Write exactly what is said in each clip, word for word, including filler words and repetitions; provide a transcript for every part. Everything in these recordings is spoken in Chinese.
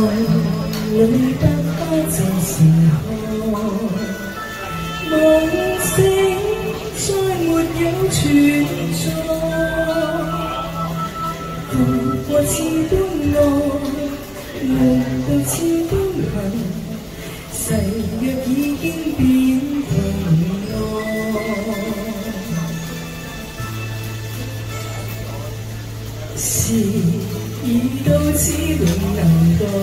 里得花就是看，梦醒再沒有存在。渡過千般愛，活到千般恨，誓約已經變平安。時已到，只永能過。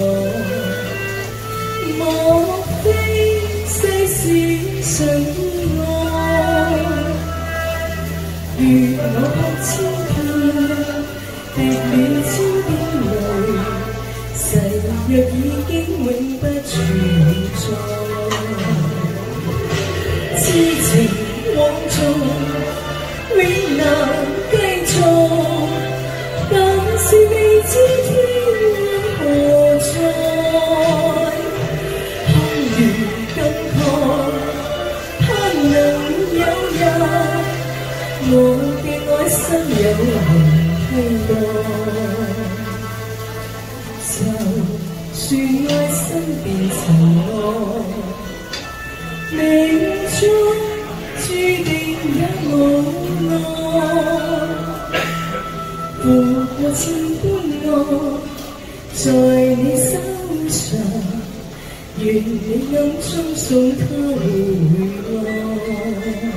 莫非世事常愛？如我百千遍，滴了千遍淚，誓約已經永不存在。痴情往縱，永難繼續。是未知天意何在，空如感慨，盼能有日，我嘅愛心有人替代。就算愛心變塵埃，命中注定也無奈。渡過千般愛，在你手上，願你暗中送他回來。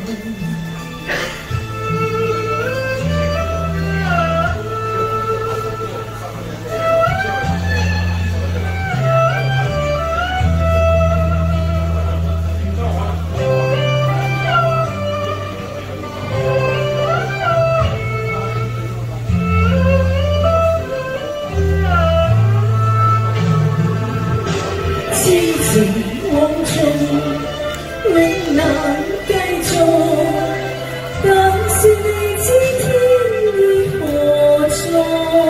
痴情往縱，永難繼續，但是未知天意何在，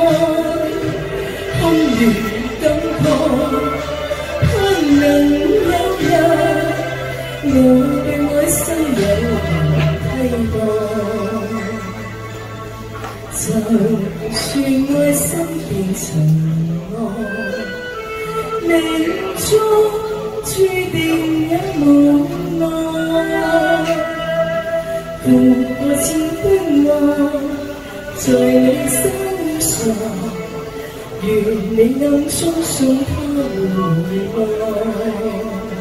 空如感慨，盼能有日，我嘅愛心有人替代。就算愛心變塵埃，命中注定也無奈。渡過千般愛，在你身上，願你暗中送他回來。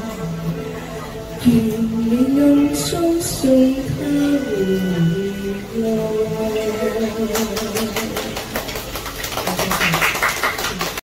願你暗中送他回來。